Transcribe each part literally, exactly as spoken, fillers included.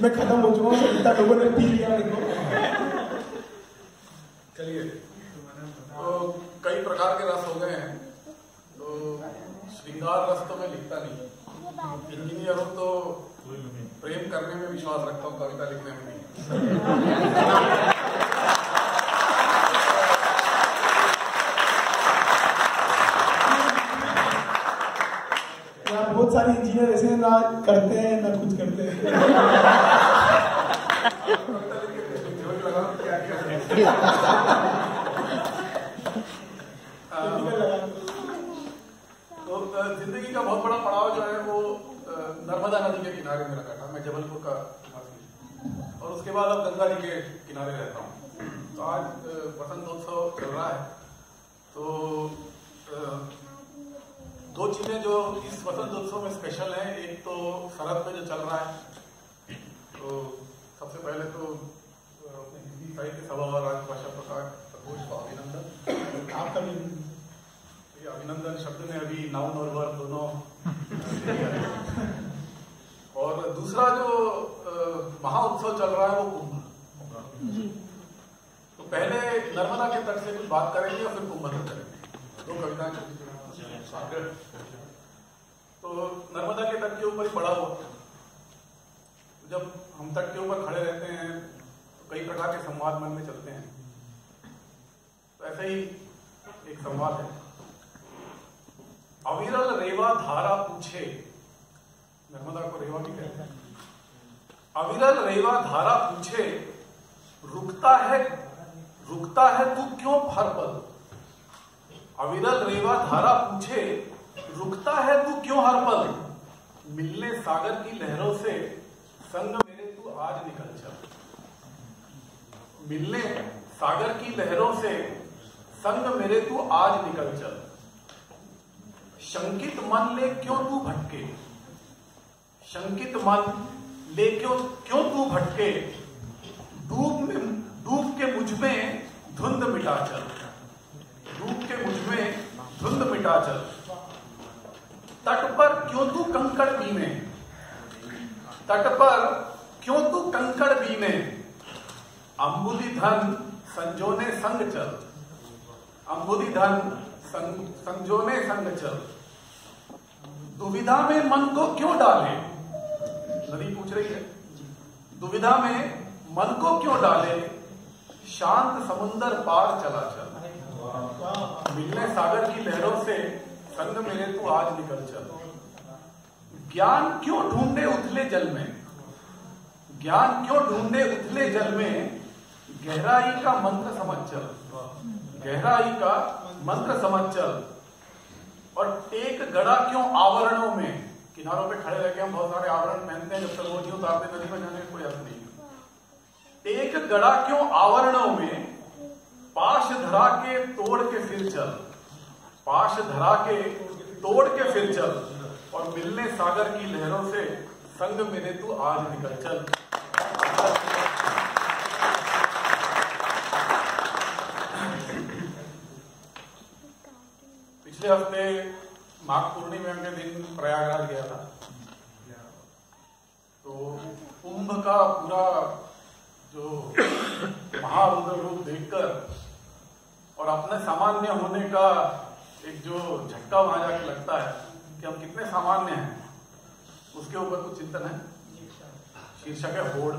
मैं खत्म हो चुका हूँ, इतना लोगों ने पी लिया मेरे को। चलिए, तो कई प्रकार के रस हो गए हैं, तो श्रृंगार रस तो मैं लिखता नहीं। इंजीनियर हूँ तो प्रेम करने में विश्वास रखता हूँ, कविता लिखने में नहीं। बहुत सारे इंजीनियर ऐसे ना करते हैं ना कुछ करते हैं। तो जिंदगी का बहुत बड़ा पड़ाव जो है वो नर्मदा नदी के किनारे मेरा कटा। मैं जबलपुर का और उसके बाद अब गंगा जी के किनारे रहता हूँ। तो आज वसंतोत्सव चल रहा है, तो दो चीजें जो इस वसंतोत्सव में स्पेशल हैं, एक तो शरद में जो चल रहा है, तो सबसे पहले तो अपने हिंदी साहित्य सभा और राजभाषा प्रकाश प्रकोष्ठ को अभिनंदन। आपका भी अभिनंदन शब्द में अभी नाउन और वर्ब दोनों। और दूसरा जो महाउत्सव चल रहा है वो कुंभ। तो पहले नर्मदा के तट से कुछ बात करेंगे और फिर कुंभ तक करेंगे। दो कविताएं सागर। तो नर्मदा के तट के ऊपर ही पड़ा हुआ, जब हम तट के ऊपर खड़े रहते हैं तो कई प्रकार के संवाद मन में चलते हैं। तो ऐसे ही एक संवाद है। अविरल रेवा धारा पूछे, नर्मदा को रेवा भी कहते हैं। अविरल रेवा धारा पूछे, रुकता है रुकता है तू क्यों हर पल। अविरल रेवा धारा पूछे, रुकता है तू क्यों हर पल। मिलने सागर की लहरों से संग मेरे तू आज निकल चल। मिलने सागर की लहरों से संग मेरे तू आज निकल चल। शंकित मन ले क्यों तू भटके, शंकित मन ले क्यों क्यों तू भटके। डूब में डूब के मुझ में धुंध मिटा चल। डूब के मुझ में धुंध मिटा चल। तट पर क्यों तू कंकड़ बीने, तट पर क्यों तू कंकड़ बीने। अंबुदि धन संजोने संग चल। अंबुदि धन संजोने संग चल। दुविधा में मन को क्यों डाले, नदी पूछ रही है। दुविधा में मन को क्यों डाले। शांत समुंदर पार चला चल। मिलने सागर की लहरों से संग मेरे तू आज निकल चल। ज्ञान क्यों ढूंढे उथले जल में, ज्ञान क्यों ढूंढे उथले जल में। गहराई का मंत्र समझ चल। गहराई का मंत्र समझ चल। और टेक गड़ा क्यों आवरणों में। किनारों पे खड़े रहकर हम बहुत सारे आवरण पहनते हैं, जब तक वो नहीं उतारते नदी में जाने का कोई अर्थ नहीं। टेक गड़ा क्यों आवरणों में। पाश धरा के तोड़ के फिर चल। पाश धरा के तोड़ के फिर चल। और मिलने सागर की लहरों से संग मेरे तू आज निकल चल। पिछले हफ्ते माघ पूर्णिमा के दिन प्रयागराज गया था। तो कुंभ का पूरा जो महारुद्र रूप देखकर और अपने सामान्य होने का एक जो झटका वहां जाके लगता है कि हम कितने सामान्य हैं, उसके ऊपर कुछ चिंतन है। शीर्षक है होड़।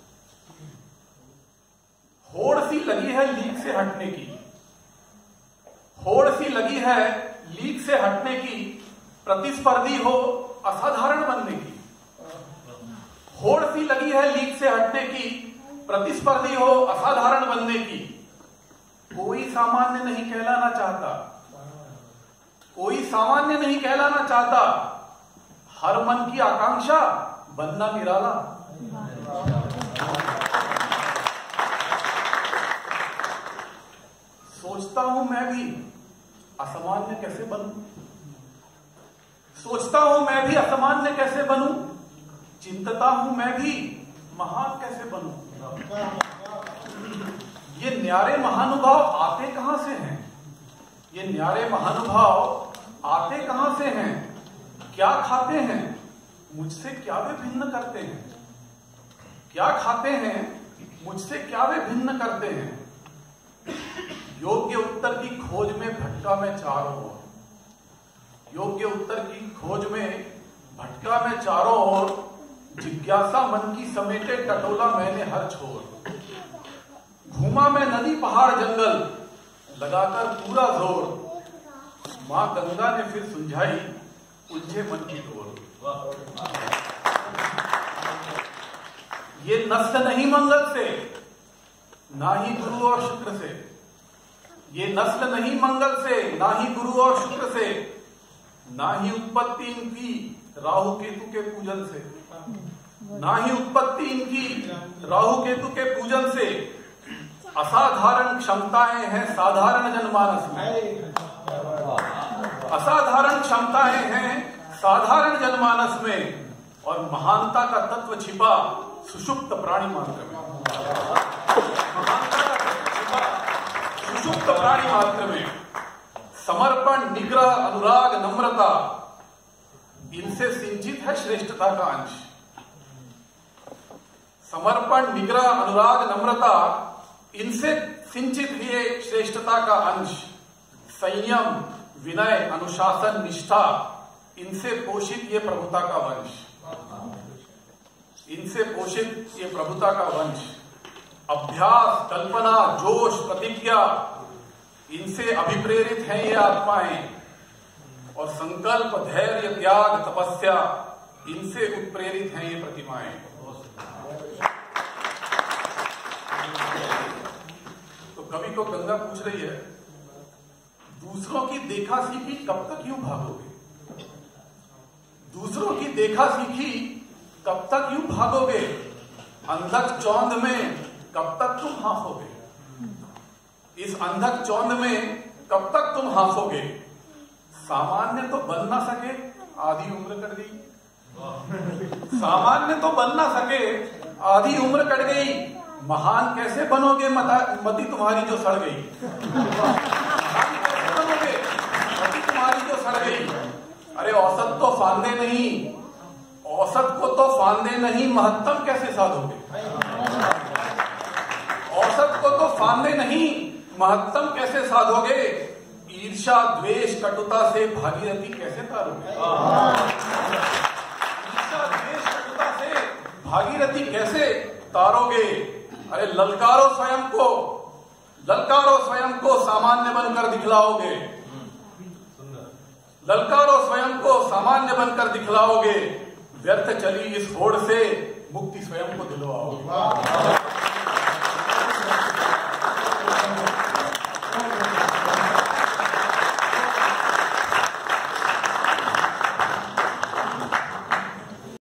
होड़ सी लगी है लीक से हटने की। होड़ सी लगी है लीक से हटने की। प्रतिस्पर्धी हो असाधारण बनने की। होड़ सी लगी है लीक से हटने की। प्रतिस्पर्धी हो असाधारण बनने की। कोई सामान्य नहीं कहलाना चाहता। कोई सामान्य नहीं कहलाना चाहता। हर मन की आकांक्षा बनना निराला। सोचता हूं मैं भी असामान्य कैसे बनूं। सोचता हूं मैं भी असामान्य कैसे बनूं। चिंतता हूं मैं भी महान कैसे बनूं। ये न्यारे महानुभाव आते कहां से हैं। ये न्यारे महानुभाव आते कहां से हैं। क्या खाते हैं मुझसे क्या वे भिन्न करते हैं। क्या खाते हैं, मुझसे क्या वे भिन्न करते हैं। योग्य उत्तर की खोज में भटका मैं चारों ओर, योग्य उत्तर की खोज में भटका मैं चारों ओर। जिज्ञासा मन की समेटे टटोला मैंने हर छोर। घूमा मैं नदी पहाड़ जंगल लगाकर पूरा जोर। मां गंगा ने फिर सुलझाई उलझे मन की डोर। ये नस्ल नहीं मंगल से, ना ही गुरु और शुक्र से। ये नस्ल नहीं मंगल से, ना ही गुरु और शुक्र से, ना ही उत्पत्ति इनकी राहु केतु के पूजन से, ना ही उत्पत्ति इनकी राहु केतु के पूजन से। असाधारण क्षमताएं हैं साधारण जनमानस में, असाधारण क्षमताएं हैं साधारण जनमानस में, और महानता का तत्व छिपा सुषुप्त प्राणी मात्र में। महानता का तत्व छिपा सुषुप्त प्राणी मात्र में। समर्पण, निग्रह, अनुराग, नम्रता, इनसे सिंचित है श्रेष्ठता का अंश। समर्पण, निग्रह, अनुराग, नम्रता, इनसे सिंचित है श्रेष्ठता का अंश। संयम, विनय, अनुशासन, निष्ठा, इनसे पोषित ये प्रभुता का वंश। इनसे पोषित ये प्रभुता का वंश। अभ्यास, कल्पना, जोश, प्रतिज्ञा, इनसे अभिप्रेरित हैं ये आत्माएं। और संकल्प, धैर्य, त्याग, तपस्या, इनसे उत्प्रेरित हैं ये प्रतिमाएं। तो कवि को गंगा पूछ रही है, दूसरों की देखा सीखी कब तक यूं भागोगे। दूसरों की देखा सीखी कब तक यूं भागोगे। अंधक चौंध में कब तक तुम हाँफोगे। इस अंधक चौंध में कब तक तुम हाँफोगे। सामान्य तो बन ना सके, आधी उम्र कट गई। सामान्य तो बन ना सके, आधी उम्र कट गई। महान कैसे बनोगे मता, मति तुम्हारी जो सड़ गई। महान कैसे बनोगे, मति तुम्हारी जो सड़ गई। अरे औसत तो फांदे नहीं, औसत को तो फांदे नहीं, महत्तम कैसे साधोगे। औसत को तो फांदे नहीं, महत्तम कैसे साधोगे। ईर्ष्या, द्वेष, कटुता से भागीरथी कैसे तारोगे। ईर्ष्या, द्वेष, कटुता से भागीरथी कैसे तारोगे। अरे ललकारो स्वयं को, ललकारो स्वयं को, सामान्य बनकर दिखलाओगे। ललकारो स्वयं को, सामान्य बनकर दिखलाओगे। व्यर्थ चली इस होड़ से मुक्ति स्वयं को दिलवाओगे।